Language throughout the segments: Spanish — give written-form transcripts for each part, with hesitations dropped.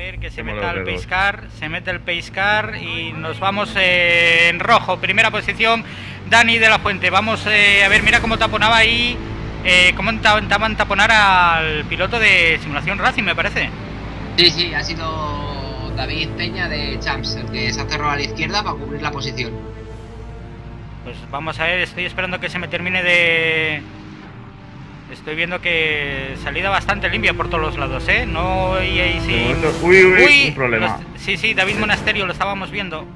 ver que se meta el pace car, se mete el pace car y nos vamos en rojo. Primera posición, Dani de la Fuente. Vamos a ver, mira cómo taponaba ahí, cómo intentaban taponar al piloto de Simulación Racing, me parece. Sí, ha sido David Peña de Champs, el que se ha cerrado a la izquierda para cubrir la posición. Pues vamos a ver, estoy esperando que se me termine de... Estoy viendo que salida bastante limpia por todos los lados, ¿eh? No hay ahí sí. Uy, un problema. Sí, David Monasterio, lo estábamos viendo.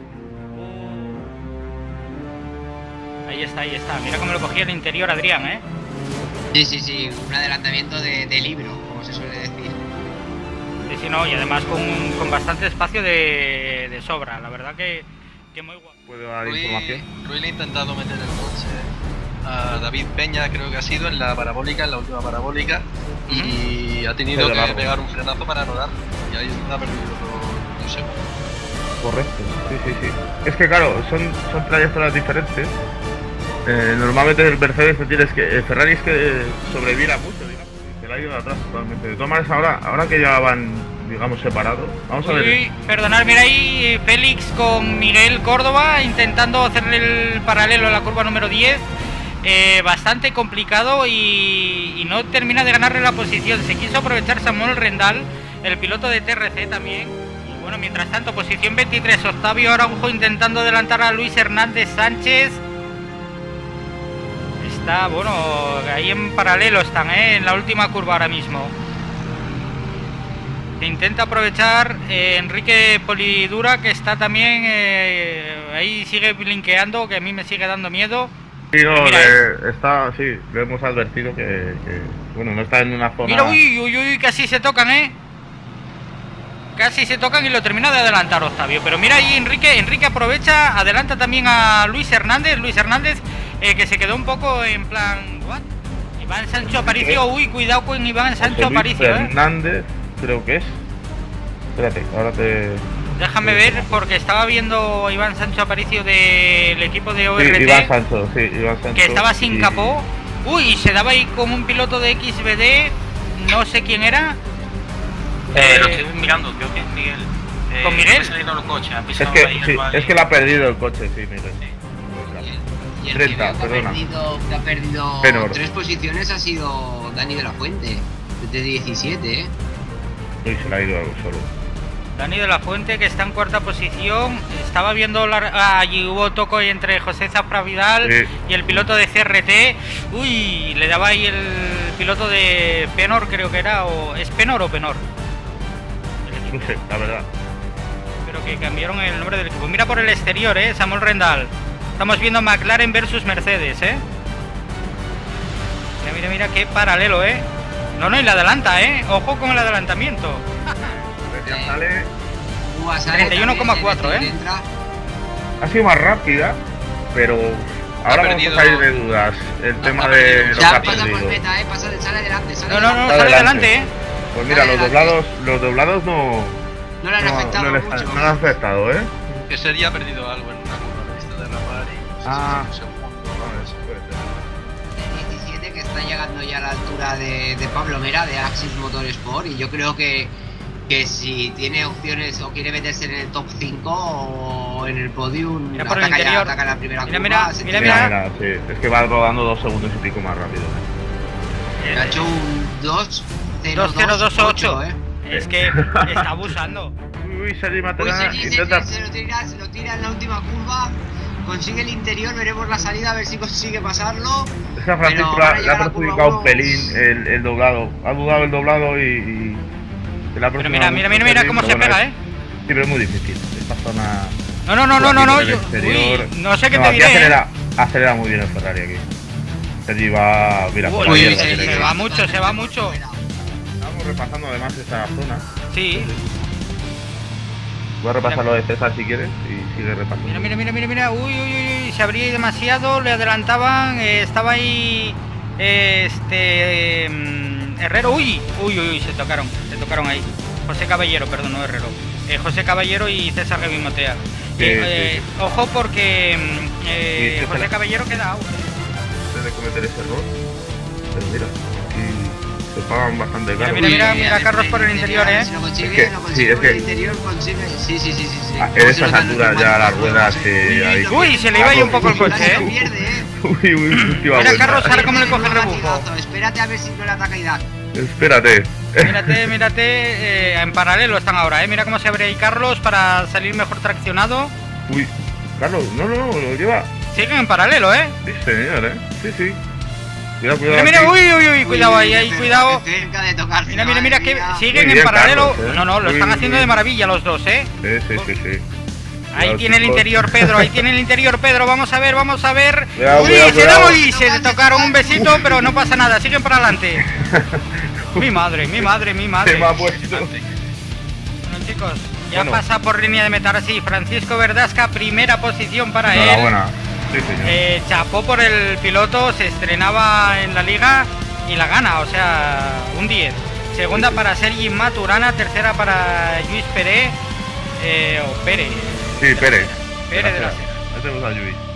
Ahí está. Mira cómo lo cogía el interior Adrián, ¿eh? Sí, un adelantamiento de libro, como se suele decir. Sí, no, y además con bastante espacio de sobra, la verdad que muy guapo. ¿Puedo dar información? Ruiz le ha intentado meter el coche a David Peña, creo que ha sido en la parabólica, en la última parabólica, y ha tenido que pegar un frenazo para rodar, y ahí ha perdido dos segundos. Correcto, sí. Es que claro, son trayectorias diferentes. Normalmente el Mercedes el Ferrari es que sobrevira mucho, digamos, y se la ha ido de atrás totalmente. De todas maneras, ahora que ya van, digamos, separados, vamos a ver. Perdonad, mira ahí Félix con Miguel Córdoba intentando hacerle el paralelo a la curva número 10. Bastante complicado y no termina de ganarle la posición. Se quiso aprovechar Samuel Rendal, el piloto de TRC también. Y bueno, mientras tanto, posición 23, Octavio Araujo intentando adelantar a Luis Hernández Sánchez. Está, bueno, ahí en paralelo están, en la última curva ahora mismo. Se intenta aprovechar Enrique Polidura, que está también ahí, sigue blinqueando, que a mí me sigue dando miedo. Sí, no, lo hemos advertido que bueno, no está en una zona... Mira, uy, casi se tocan, Casi se tocan y lo termina de adelantar Octavio. Pero mira ahí Enrique aprovecha, adelanta también a Luis Hernández, que se quedó un poco en plan... ¿what? Iván Sancho Aparicio, cuidado con Iván Sancho Aparicio, Hernández, creo que es. Espérate, ahora te... Déjame ver, porque estaba viendo a Iván Sancho Aparicio del equipo de ORT. Sí, Iván Sancho. Que estaba sin capó. Y se daba ahí con un piloto de XBD, no sé quién era. Lo estoy mirando, creo que es Miguel. ¿Con Miguel? Es que le ha perdido el coche, sí, Miguel. Y el 30, que ha perdido Penor. 3 posiciones ha sido Dani de la Fuente, de 17, Uy, se le ha ido algo solo. Dani de la Fuente, que está en cuarta posición. Estaba viendo allí hubo toco entre José Zafra Vidal y el piloto de CRT. Le daba ahí el piloto de Penor, creo que era, o ¿es Penor o Penor? No sé, la verdad. Pero que cambiaron el nombre del equipo. Mira por el exterior, Samuel Rendal. Estamos viendo McLaren versus Mercedes, Mira qué paralelo, No, y la adelanta, Ojo con el adelantamiento. Ya sale 31,4, Ha sido más rápida, pero ahora vamos a salir de dudas. El tema de los ya pasa por meta, sale adelante, sale adelante, Pues mira, los doblados no le han afectado mucho. No le han afectado, Que sería perdido algo en una curva de vista de rapar y no sé si el 17 que está llegando ya a la altura de Pablo Mera de Axis Motorsport, y yo creo que si tiene opciones o quiere meterse en el top 5 o en el podium, ataca la primera curva. Mira. Sí, es que va rodando 2 segundos y pico más rápido. Ha hecho un 2.028, Es que está abusando. Sergi Materna se lo tira en la última curva, consigue el interior, veremos la salida a ver si consigue pasarlo. Es que a Francisco le ha perjudicado un pelín el doblado. Ha dudado el doblado y pero mira cómo se pega, Sí, pero es muy difícil. Esta zona... No, no sé qué te diré. Acelera muy bien el Ferrari aquí. Sergi va... Mira, se va mucho. Estamos repasando además esta zona. Sí. Voy a repasar lo de César si quieres y sigue repasando. Mira. Se abría demasiado, le adelantaban, estaba ahí Herrero, se tocaron ahí. José Caballero, perdón, no Herrero. José Caballero y César Revimotea. Ojo porque José Caballero queda out. Antes de cometer ese error, pero mira, aquí Se pagan bastante caro. Mira Carlos por el interior, Si lo consigue, Es que- lo sí, consigue es por el que- interior, consigue. Sí. En estas alturas ya las ruedas se... Uy, se le iba ahí un poco el coche, Se pierde, Uy, última Mira, vuelta. Carlos, ahora cómo le coge el rebufo. Latigazo. Espérate a ver si no le ataca Idak. Espérate. Mírate, en paralelo están ahora, mira cómo se abre ahí Carlos para salir mejor traccionado. Uy, Carlos, no, lo lleva. Siguen en paralelo, Sí, señor, Sí. Cuidado. Mira, aquí. uy, cuidado ahí, cuidado. Cerca de tocarse. Mira que siguen Muy en bien, paralelo. Carlos, No, lo están haciendo de maravilla los dos, Sí. Ahí Cuidado, tiene el chicos. interior Pedro, vamos a ver. Cuidado, Uy, cuidado. se tocaron un besito, pero no pasa nada, siguen para adelante. Mi madre. Se me ha puesto. Bueno, chicos, ya Bueno. pasa por línea de meta. Ahora sí, Francisco Verdasca, primera posición para él. Enhorabuena. Sí, señor. Chapó por el piloto, se estrenaba en la liga y la gana, o sea, un 10. Segunda para Sergi Maturana, tercera para Luis Pérez, o Pérez. Sí, Pérez. Pérez de la Sera. Ahí tenemos a Luis.